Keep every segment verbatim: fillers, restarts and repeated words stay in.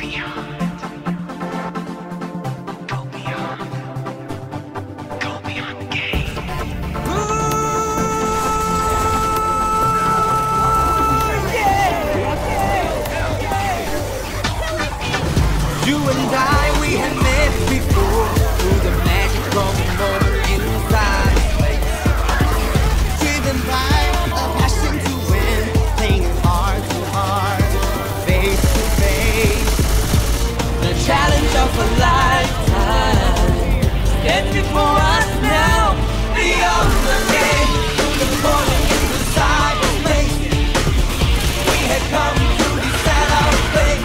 You and I, we had met before, through the magic of a moment inside space. Driven by a passion to win, playing hard to hard, face to face. The challenge of a lifetime stands before us now. Beyond the game, through the corner in the cyberspace, we had come to reset our fate.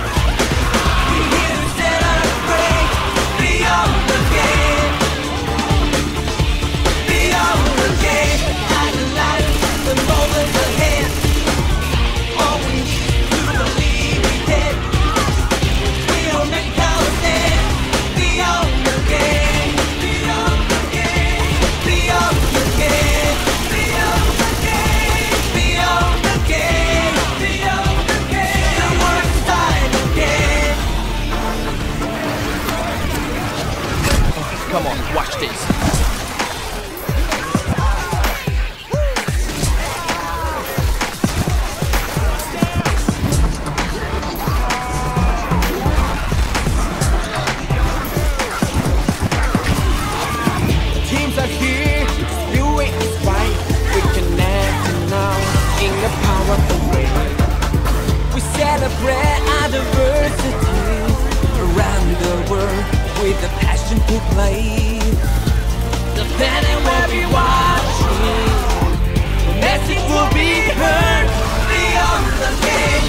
Come on, watch this. Teams are here, doing it right. We connect now in the power of the way. We celebrate our diversity around the world with a passion to play. The planet will be watching. The message will be heard beyond the game.